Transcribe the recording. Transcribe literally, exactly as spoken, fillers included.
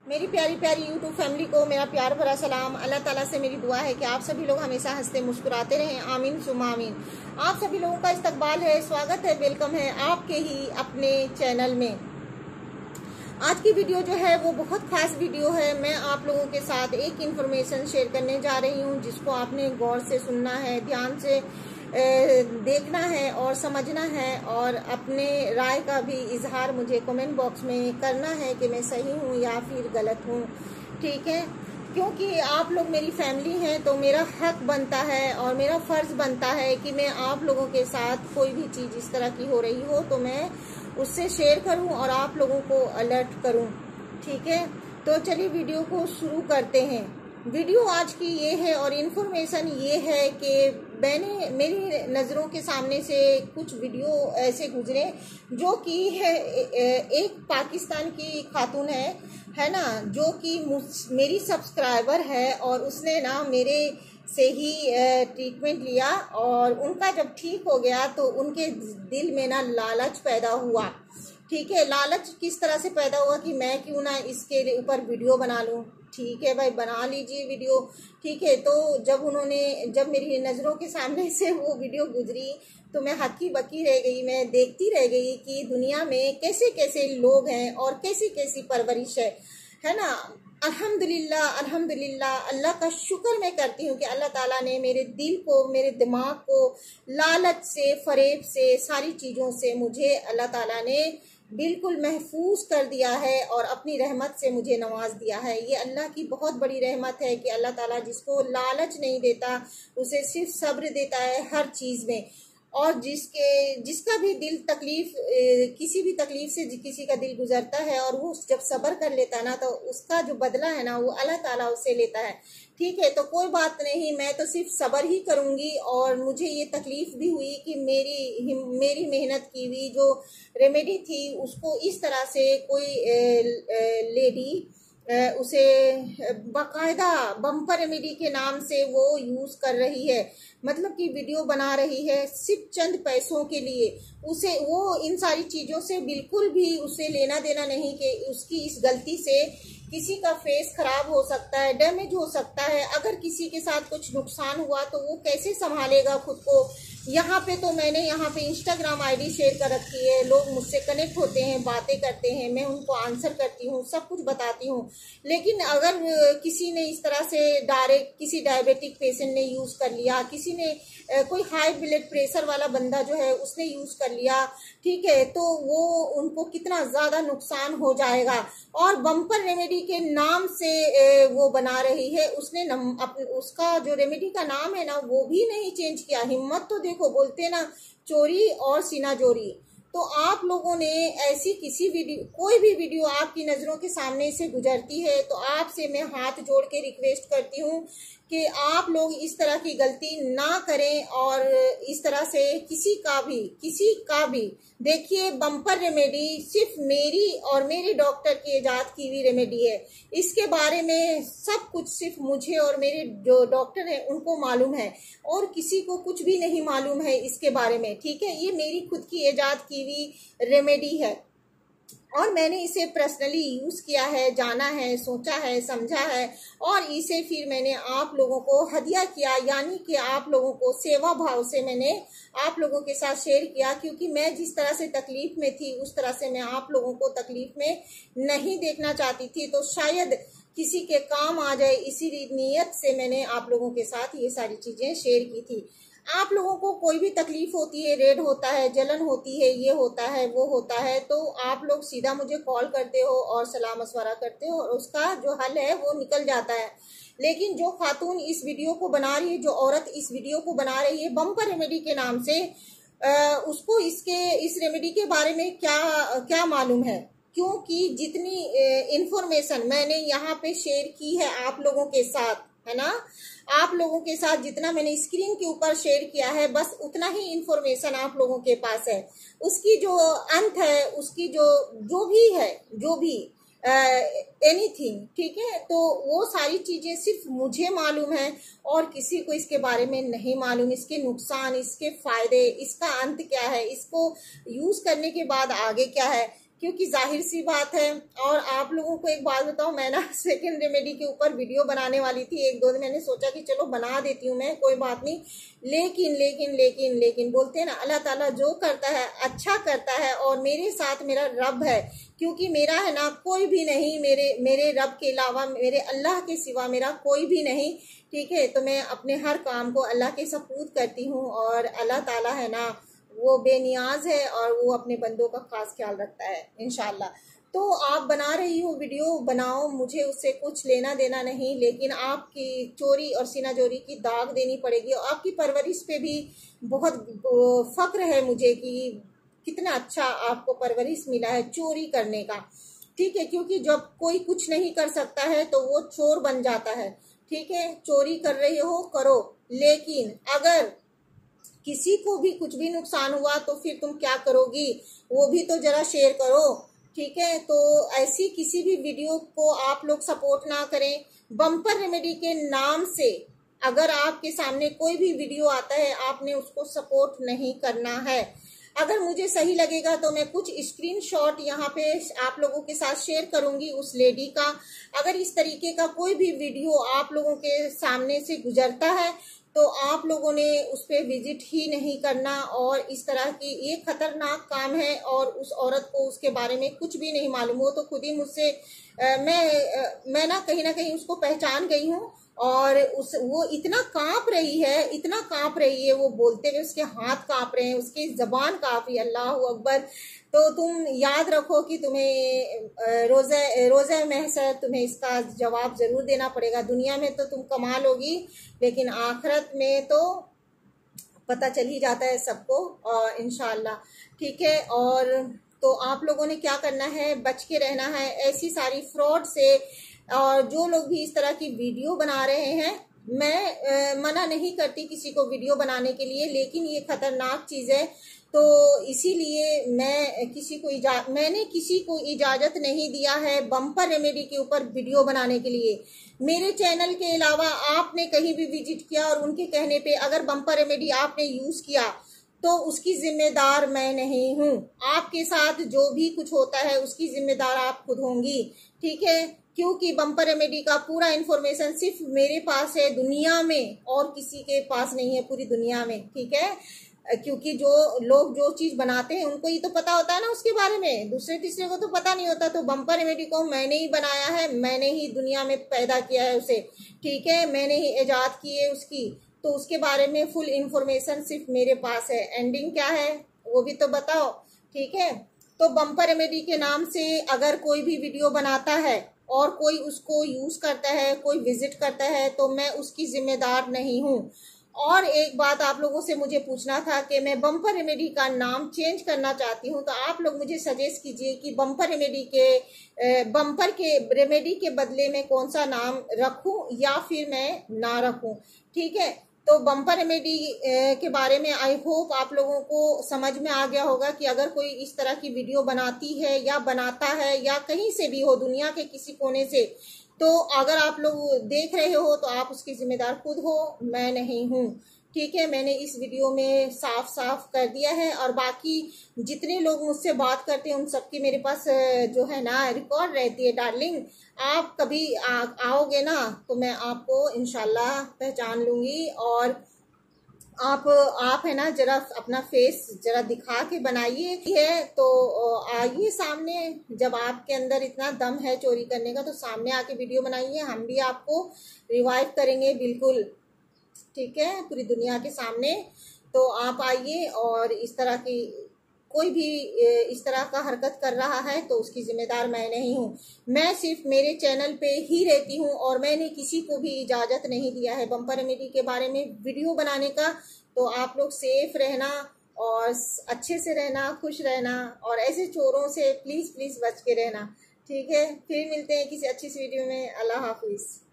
मेरी प्यारी प्यारी यूट्यूब फैमिली को मेरा प्यार भरा सलाम। अल्लाह ताला से मेरी दुआ है कि आप सभी लोग हमेशा हंसते मुस्कुराते रहें। आमीन सुमा आमीन। आप सभी लोगों का इस्तकबाल है, स्वागत है, वेलकम है आपके ही अपने चैनल में। आज की वीडियो जो है वो बहुत खास वीडियो है। मैं आप लोगों के साथ एक इन्फॉर्मेशन शेयर करने जा रही हूँ जिसको आपने गौर से सुनना है, ध्यान से देखना है और समझना है और अपने राय का भी इजहार मुझे कमेंट बॉक्स में करना है कि मैं सही हूँ या फिर गलत हूँ। ठीक है, क्योंकि आप लोग मेरी फैमिली हैं तो मेरा हक बनता है और मेरा फर्ज बनता है कि मैं आप लोगों के साथ कोई भी चीज़ इस तरह की हो रही हो तो मैं उससे शेयर करूं और आप लोगों को अलर्ट करूं। ठीक है, तो चलिए वीडियो को शुरू करते हैं। वीडियो आज की ये है और इन्फॉर्मेशन ये है कि मैंने मेरी नज़रों के सामने से कुछ वीडियो ऐसे गुजरे जो कि है एक पाकिस्तान की खातून है है ना, जो कि मेरी सब्सक्राइबर है और उसने ना मेरे से ही ट्रीटमेंट लिया और उनका जब ठीक हो गया तो उनके दिल में ना लालच पैदा हुआ। ठीक है, लालच किस तरह से पैदा हुआ कि मैं क्यों ना इसके ऊपर वीडियो बना लूं। ठीक है भाई, बना लीजिए वीडियो। ठीक है, तो जब उन्होंने जब मेरी नज़रों के सामने से वो वीडियो गुजरी तो मैं हक्की बक्की रह गई। मैं देखती रह गई कि दुनिया में कैसे कैसे लोग हैं और कैसी कैसी परवरिश है है ना। अल्हम्दुलिल्लाह अल्हम्दुलिल्लाह, अल्लाह का शुक्र मैं करती हूँ कि अल्लाह ताला ने मेरे दिल को, मेरे दिमाग को लालच से, फरेब से, सारी चीज़ों से मुझे अल्लाह ताला ने बिल्कुल महफूज कर दिया है और अपनी रहमत से मुझे नवाज दिया है। ये अल्लाह की बहुत बड़ी रहमत है कि अल्लाह ताला जिसको लालच नहीं देता उसे सिर्फ सब्र देता है हर चीज़ में। और जिसके जिसका भी दिल तकलीफ किसी भी तकलीफ से किसी का दिल गुजरता है और वो जब सब्र कर लेता है ना तो उसका जो बदला है ना वो अल्लाह ताला उससे लेता है। ठीक है, तो कोई बात नहीं, मैं तो सिर्फ सब्र ही करूंगी। और मुझे ये तकलीफ भी हुई कि मेरी मेरी मेहनत की हुई जो रेमेडी थी उसको इस तरह से कोई लेडी उसे बाकायदा बम्पर रेमेडी के नाम से वो यूज कर रही है, मतलब कि वीडियो बना रही है सिर्फ चंद पैसों के लिए। उसे वो इन सारी चीजों से बिल्कुल भी उसे लेना देना नहीं कि उसकी इस गलती से किसी का फेस खराब हो सकता है, डैमेज हो सकता है। अगर किसी के साथ कुछ नुकसान हुआ तो वो कैसे संभालेगा खुद को। यहाँ पे तो मैंने यहाँ पे इंस्टाग्राम आईडी शेयर कर रखी है, लोग मुझसे कनेक्ट होते हैं, बातें करते हैं, मैं उनको आंसर करती हूँ, सब कुछ बताती हूँ। लेकिन अगर किसी ने इस तरह से डायरेक्ट किसी डायबिटिक पेशेंट ने यूज कर लिया, किसी ने कोई हाई ब्लड प्रेशर वाला बंदा जो है उसने यूज कर लिया, ठीक है, तो वो उनको कितना ज्यादा नुकसान हो जाएगा। और बम्पर रेमेडी के नाम से वो बना रही है, उसने अपने उसका जो रेमेडी का नाम है ना वो भी नहीं चेंज किया। हिम्मत तो देखो, बोलते ना चोरी और सीना जोरी। तो आप लोगों ने ऐसी किसी वीडियो कोई भी वीडियो आपकी नज़रों के सामने से गुजरती है तो आपसे मैं हाथ जोड़ के रिक्वेस्ट करती हूँ कि आप लोग इस तरह की गलती ना करें और इस तरह से किसी का भी किसी का भी देखिए, बम्पर रेमेडी सिर्फ मेरी और मेरे डॉक्टर की इजाद की हुई रेमेडी है। इसके बारे में सब कुछ सिर्फ मुझे और मेरे जो डॉक्टर हैं उनको मालूम है और किसी को कुछ भी नहीं मालूम है इसके बारे में। ठीक है, ये मेरी खुद की इजाद की हुई रेमेडी है और मैंने इसे पर्सनली यूज किया है, जाना है, सोचा है, समझा है और इसे फिर मैंने आप लोगों को हदिया किया, यानी कि आप लोगों को सेवा भाव से मैंने आप लोगों के साथ शेयर किया। क्योंकि मैं जिस तरह से तकलीफ में थी उस तरह से मैं आप लोगों को तकलीफ में नहीं देखना चाहती थी, तो शायद किसी के काम आ जाए इसी नीयत से मैंने आप लोगों के साथ ये सारी चीजें शेयर की थी। आप लोगों को कोई भी तकलीफ होती है, रेड होता है, जलन होती है, ये होता है, वो होता है, तो आप लोग सीधा मुझे कॉल करते हो और सलाह मशवरा करते हो और उसका जो हल है वो निकल जाता है। लेकिन जो खातून इस वीडियो को बना रही है, जो औरत इस वीडियो को बना रही है बम्पर रेमेडी के नाम से, आ, उसको इसके इस रेमेडी के बारे में क्या क्या मालूम है। क्योंकि जितनी इंफॉर्मेशन मैंने यहाँ पे शेयर की है आप लोगों के साथ, है ना, आप लोगों के साथ जितना मैंने स्क्रीन के ऊपर शेयर किया है बस उतना ही इंफॉर्मेशन आप लोगों के पास है। उसकी जो अंत है, उसकी जो जो भी है, जो भी एनीथिंग, ठीक है, तो वो सारी चीजें सिर्फ मुझे मालूम है और किसी को इसके बारे में नहीं मालूम। इसके नुकसान, इसके फायदे, इसका अंत क्या है, इसको यूज करने के बाद आगे क्या है, क्योंकि जाहिर सी बात है। और आप लोगों को एक बात बताऊं, मैं ना सेकंड रेमेडी के ऊपर वीडियो बनाने वाली थी एक दो दिन, मैंने सोचा कि चलो बना देती हूँ मैं, कोई बात नहीं। लेकिन लेकिन लेकिन लेकिन बोलते हैं ना, अल्लाह ताला जो करता है अच्छा करता है, और मेरे साथ मेरा रब है, क्योंकि मेरा है ना कोई भी नहीं, मेरे मेरे रब के अलावा, मेरे अल्लाह के सिवा मेरा कोई भी नहीं। ठीक है, तो मैं अपने हर काम को अल्लाह के सपूत करती हूँ, और अल्लाह ताला है ना वो बेनियाज है, और वो अपने बंदों का खास ख्याल रखता है इंशाल्लाह। तो आप बना रही हो वीडियो, बनाओ, मुझे उससे कुछ लेना देना नहीं, लेकिन आपकी चोरी और सीना जोरी की दाग देनी पड़ेगी। और आपकी परवरिश पे भी बहुत फक्र है मुझे कि कितना अच्छा आपको परवरिश मिला है चोरी करने का। ठीक है, क्योंकि जब कोई कुछ नहीं कर सकता है तो वो चोर बन जाता है। ठीक है, चोरी कर रहे हो करो, लेकिन अगर किसी को भी कुछ भी नुकसान हुआ तो फिर तुम क्या करोगी, वो भी तो जरा शेयर करो। ठीक है, तो ऐसी किसी भी वीडियो को आप लोग सपोर्ट ना करें। बम्पर रेमेडी के नाम से अगर आपके सामने कोई भी वीडियो आता है, आपने उसको सपोर्ट नहीं करना है। अगर मुझे सही लगेगा तो मैं कुछ स्क्रीनशॉट यहाँ पे आप लोगों के साथ शेयर करूंगी उस लेडी का। अगर इस तरीके का कोई भी वीडियो आप लोगों के सामने से गुजरता है तो आप लोगों ने उस पर विजिट ही नहीं करना। और इस तरह की ये खतरनाक काम है, और उस औरत को उसके बारे में कुछ भी नहीं मालूम। हो तो खुद ही मुझसे मैं आ, मैं ना कहीं ना कहीं उसको पहचान गई हूँ, और उस वो इतना कांप रही है, इतना कांप रही है, वो बोलते हुए उसके हाथ कांप रहे हैं, उसकी जबान कांप रही है। अल्लाह अकबर। तो तुम याद रखो कि तुम्हें रोज़े रोज़े महशर तुम्हें इसका जवाब जरूर देना पड़ेगा। दुनिया में तो तुम कमाल होगी, लेकिन आखिरत में तो पता चल ही जाता है सबको, और इंशाल्लाह। ठीक है, और तो आप लोगों ने क्या करना है, बच के रहना है ऐसी सारी फ्रॉड से। और जो लोग भी इस तरह की वीडियो बना रहे हैं, मैं आ, मना नहीं करती किसी को वीडियो बनाने के लिए, लेकिन ये खतरनाक चीज़ है, तो इसीलिए मैं किसी को इजा मैंने किसी को इजाज़त नहीं दिया है बम्पर रेमेडी के ऊपर वीडियो बनाने के लिए। मेरे चैनल के अलावा आपने कहीं भी विजिट किया और उनके कहने पे अगर बम्पर रेमेडी आपने यूज़ किया तो उसकी जिम्मेदार मैं नहीं हूँ। आपके साथ जो भी कुछ होता है उसकी जिम्मेदार आप खुद होंगी। ठीक है, क्योंकि बम्पर रेमेडी का पूरा इन्फॉर्मेशन सिर्फ मेरे पास है दुनिया में, और किसी के पास नहीं है पूरी दुनिया में। ठीक है, क्योंकि जो लोग जो चीज बनाते हैं उनको ही तो पता होता है ना उसके बारे में, दूसरे तीसरे को तो पता नहीं होता। तो बम्पर रेमेडी को मैंने ही बनाया है, मैंने ही दुनिया में पैदा किया है उसे। ठीक है, मैंने ही इजाद की है उसकी, तो उसके बारे में फुल इंफॉर्मेशन सिर्फ मेरे पास है। एंडिंग क्या है वो भी तो बताओ। ठीक है, तो बम्पर रेमेडी के नाम से अगर कोई भी वीडियो बनाता है और कोई उसको यूज करता है, कोई विजिट करता है, तो मैं उसकी जिम्मेदार नहीं हूँ। और एक बात आप लोगों से मुझे पूछना था कि मैं बम्पर रेमेडी का नाम चेंज करना चाहती हूँ, तो आप लोग मुझे सजेस्ट कीजिए कि बम्पर रेमेडी के बम्पर के रेमेडी के बदले में कौन सा नाम रखूं या फिर मैं ना रखूं। ठीक है, तो बम्पर रेमेडी के बारे में आई होप आप लोगों को समझ में आ गया होगा कि अगर कोई इस तरह की वीडियो बनाती है या बनाता है या कहीं से भी हो दुनिया के किसी कोने से, तो अगर आप लोग देख रहे हो तो आप उसकी जिम्मेदार खुद हो, मैं नहीं हूँ। ठीक है, मैंने इस वीडियो में साफ साफ कर दिया है। और बाकी जितने लोग मुझसे बात करते हैं उन सबकी मेरे पास जो है ना रिकॉर्ड रहती है डार्लिंग। आप कभी आ, आओगे ना तो मैं आपको इंशाल्लाह पहचान लूंगी। और आप आप है ना जरा अपना फेस जरा दिखा के बनाइए है, तो आइए सामने। जब आपके अंदर इतना दम है चोरी करने का तो सामने आके वीडियो बनाइए, हम भी आपको रिवाइव करेंगे बिल्कुल। ठीक है, पूरी दुनिया के सामने। तो आप आइए, और इस तरह की कोई भी इस तरह का हरकत कर रहा है तो उसकी जिम्मेदार मैं नहीं हूँ। मैं सिर्फ मेरे चैनल पे ही रहती हूँ, और मैंने किसी को भी इजाज़त नहीं दिया है बम्पर रेमेडी के बारे में वीडियो बनाने का। तो आप लोग सेफ रहना और अच्छे से रहना, खुश रहना, और ऐसे चोरों से प्लीज़ प्लीज़ बच के रहना। ठीक है, फिर मिलते हैं किसी अच्छी सी वीडियो में। अल्लाह हाफिज़।